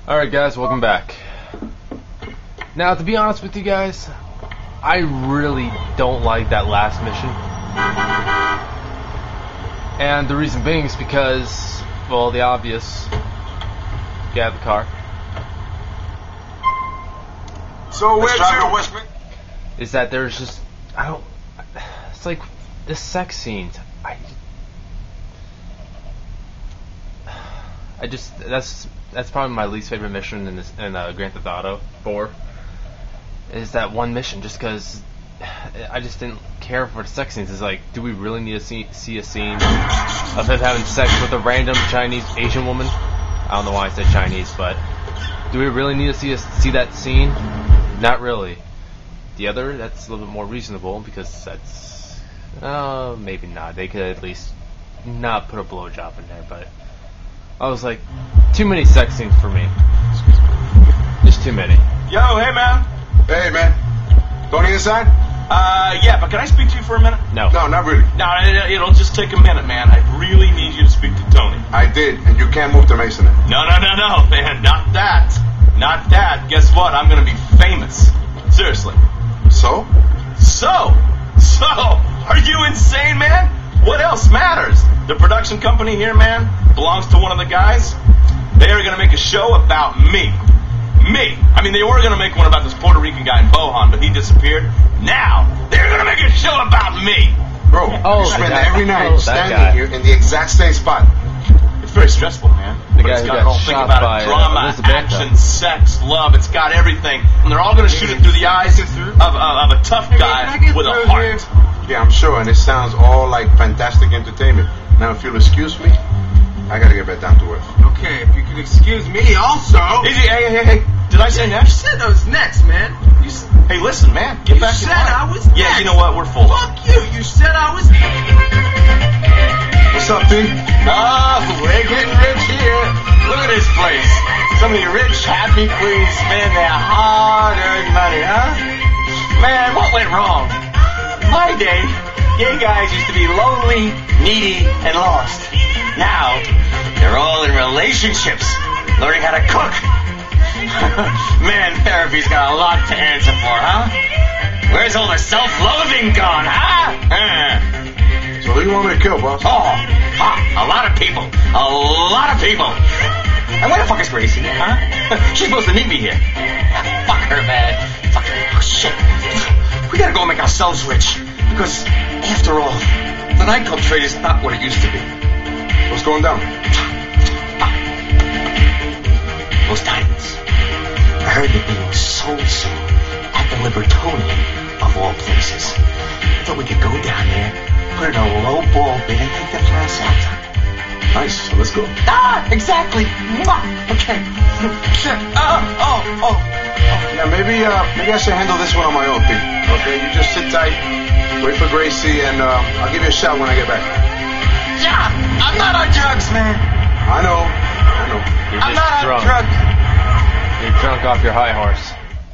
Alright guys, welcome back. Now, to be honest with you guys, I really don't like that last mission. And the reason being is because, well, the obvious. Get out of the car. So where's your is that there's just, it's like, the sex scenes. That's probably my least favorite mission in Grand Theft Auto 4. Is that one mission, just because I just didn't care for the sex scenes. It's like, do we really need to see a scene of him having sex with a random Chinese Asian woman? I don't know why I said Chinese, but do we really need to see that scene? Not really. The other, that's a little bit more reasonable, because that's maybe not. They could at least not put a blowjob in there, but I was like, too many sex scenes for me. Just too many. Yo, hey man. Hey man. Tony inside? Yeah, but can I speak to you for a minute? No. No, not really. No, it'll just take a minute, man. I really need you to speak to Tony. I did, and you can't move to Mason. No, man. Not that. Not that. Guess what? I'm gonna be famous. Seriously. So? Are you insane, man? What else matters? The production company here, man, belongs to one of the guys. They are gonna make a show about me. I mean, they were gonna make one about this Puerto Rican guy in Bohan, but he disappeared. Now, they're gonna make a show about me. Bro, you spend every night standing here in the exact same spot. It's very stressful, man. The But guy it's who got got it all. Think shot about by, it. Drama, Elizabeth. action, sex, love. It's got everything. And they're all gonna shoot it through the eyes of a tough guy with a heart. Yeah, I'm sure, and it sounds all like fantastic entertainment. Now, if you'll excuse me, I gotta get back down to earth. Okay, if you could excuse me also. Easy, hey. Did I say next? You said I was next, man. Hey, listen, man. Get back in line. You said I was Yeah, next. you know what? We're full. Fuck you. You said I was What's up, T? Oh, we're getting rich here. Look at this place. Some of the rich, happy queens spend their hard-earned money, huh? Man, what went wrong? My day, gay guys used to be lonely, needy, and lost. Now, they're all in relationships, learning how to cook. Man, therapy's got a lot to answer for, huh? Where's all the self-loathing gone, huh? So who you want me to kill, boss? A lot of people. And where the fuck is Gracie, huh? She's supposed to meet me here. Fuck her, man. Fuck her. Oh, shit. We gotta go make ourselves rich. Because, after all, the nightclub trade is not what it used to be. What's going down? Those diamonds. I heard they're being sold soon at the Libertonian, of all places. I thought we could go down there, put in a low ball bid, and take the place out. Nice, so let's go. Exactly. Okay. Sure. Yeah, maybe I should handle this one on my own, T. Okay, you just sit tight, wait for Gracie, and I'll give you a shout when I get back. Yeah, I'm not on drugs, man. I know. You're I'm just not drunk. on drugs. You're drunk off your high horse.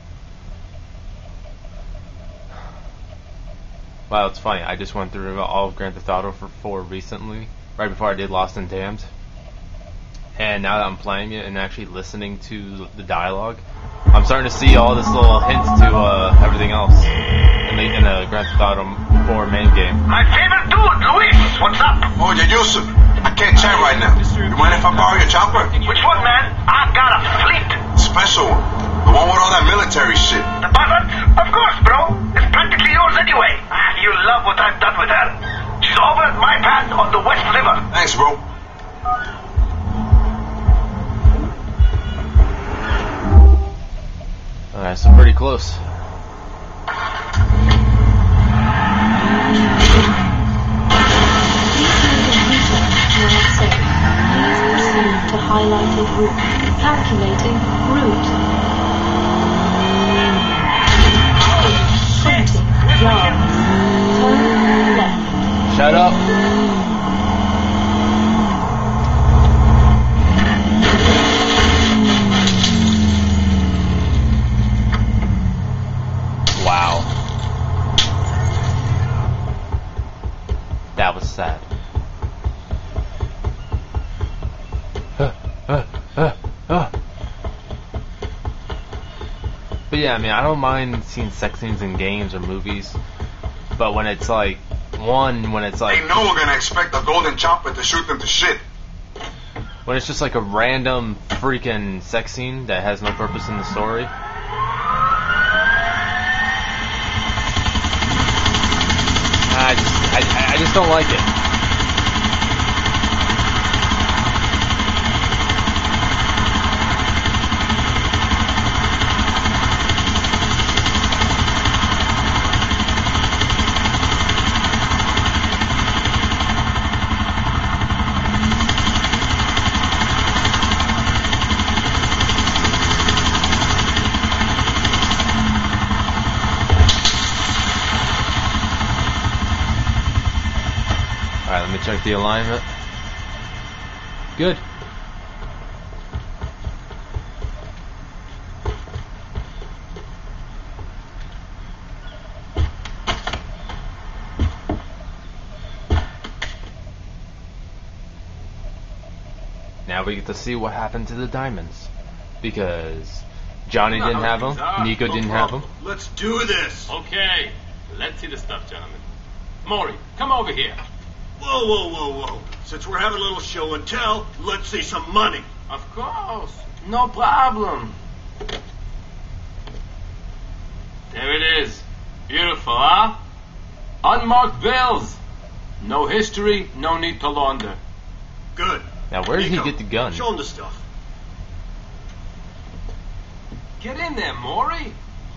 Wow, it's funny. I just went through all of Grand Theft Auto 4 recently, right before I did Lost and Damned. And now that I'm playing it and actually listening to the dialogue, I'm starting to see all this little hints to everything else in the Grand Theft Auto 4 main game. My favorite dude, Luis, what's up? Oh, yeah, Yusuf. I can't chat right now. You mind if I borrow your chopper? Which one, man? I got a fleet. Special one. The one with all that military shit. The Ballad? Of course, bro. It's practically yours anyway. You love what I've done with her. She's over at my pad on the West River. Thanks, bro. Alright, so pretty close. To highlighted route. Calculating route. 20 yards. Turn left. Shut up. Wow. That was sad. yeah, I mean, I don't mind seeing sex scenes in games or movies, but when it's like when it's like Ain't no one gonna expect a golden chopper to shoot them to shit. when it's just like a random freaking sex scene that has no purpose in the story. I just don't like it. Alright, let me check the alignment. Good. Now we get to see what happened to the diamonds. Because Johnny didn't have them, Niko didn't have them. Let's do this. Okay, let's see the stuff, gentlemen. Maury, come over here. Whoa, whoa, whoa, whoa. Since we're having a little show and tell, let's see some money. Of course, no problem. There it is. Beautiful, huh? Unmarked bills. No history, no need to launder. Good. Now where did he Niko, get the gun? Show him the stuff. Get in there, Maury.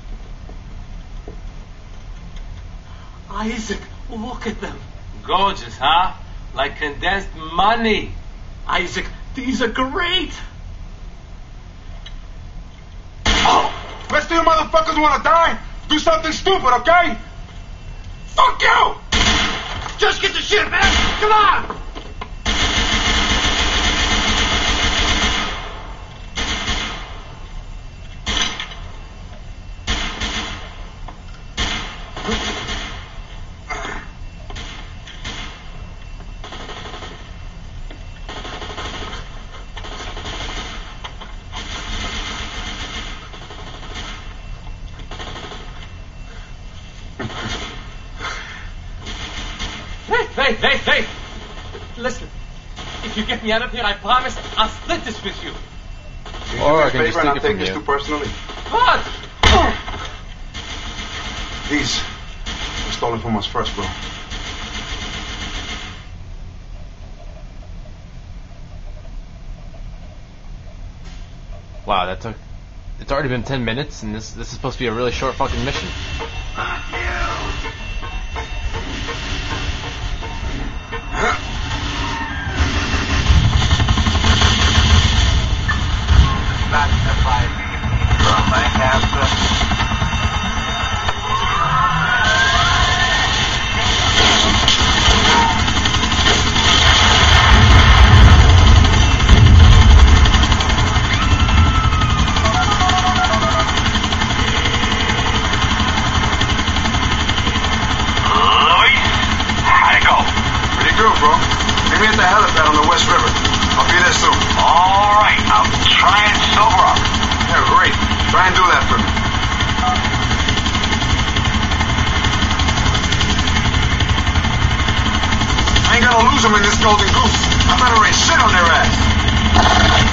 Isaac, look at them. Gorgeous, huh? Like condensed money. Isaac, these are great. Oh, rest of you motherfuckers wanna die? Do something stupid, okay? Fuck you! Just get the shit, man. Come on. Hey! Listen, if you get me out of here, I promise I'll split this with you. Can you Or I do can me a just favor and take not it take from this you. too personally? What? These were stolen from us first, bro. Wow, that took... It's already been 10 minutes, and this is supposed to be a really short fucking mission. Meet me at the helipad on the West River. I'll be there soon. All right, I'll try and sober up. Yeah, great. Try and do that for me. I ain't gonna lose them in this golden goose. I better raise shit on their ass.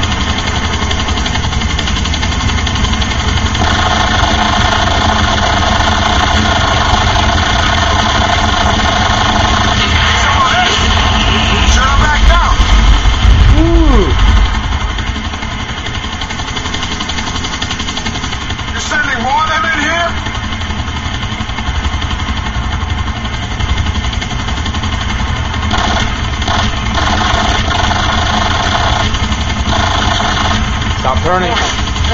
Stop turning. Did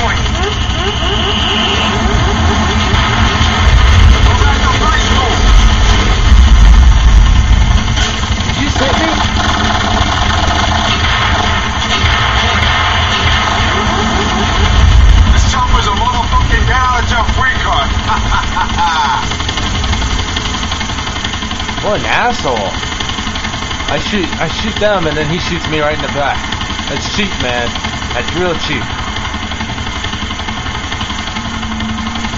you hit me? This chopper's a motherfucking gallagher free card. What an asshole. I shoot them and then he shoots me right in the back. That's cheap, man. That's real cheap.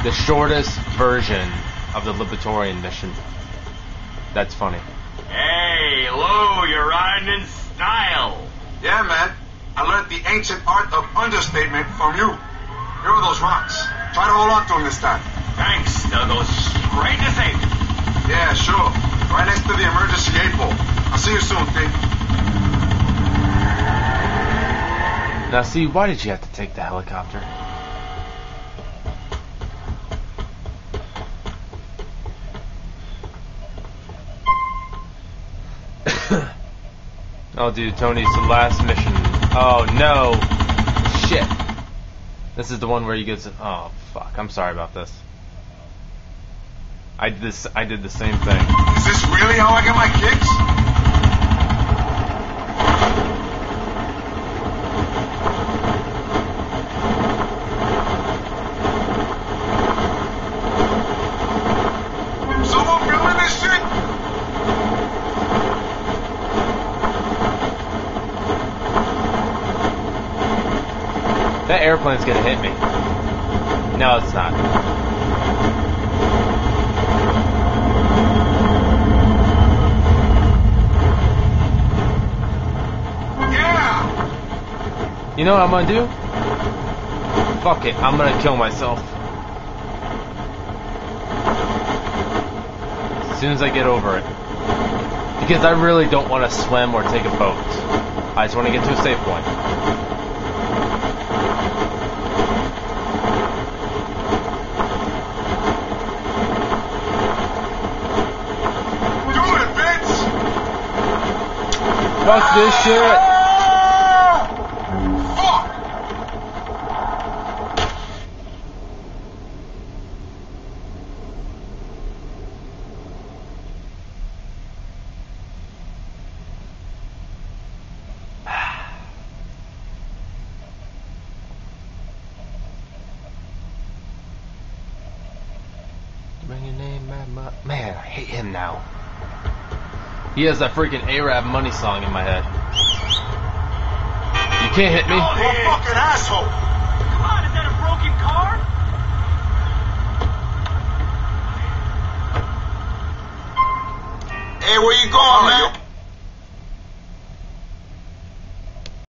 The shortest version of the Libertarian mission. That's funny. Hey, Lou, you're riding in style. Yeah, man. I learned the ancient art of understatement from you. Here are those rocks. Try to hold on to them this time. Thanks. They'll go straight to safety. Yeah, sure. Right next to the emergency 8-ball. I'll see you soon, Pete. Now, see, why did you have to take the helicopter? Oh, dude, Tony, it's the last mission. Oh, no. Shit. This is the one where he gets... Oh, fuck. I'm sorry about this. I did the same thing. Is this really how I get my kicks? Someone filming this shit? That airplane's gonna hit me. No, it's not. Yeah! You know what I'm gonna do? Fuck it, I'm gonna kill myself. As soon as I get over it. Because I really don't want to swim or take a boat. I just want to get to a safe point. Fuck this shit! Fuck! Bring your name, man, I hate him now. He has that freaking Arab money song in my head. You can't hit me. Oh, you fucking asshole! Come on, is that a broken car? Hey, where you going, man?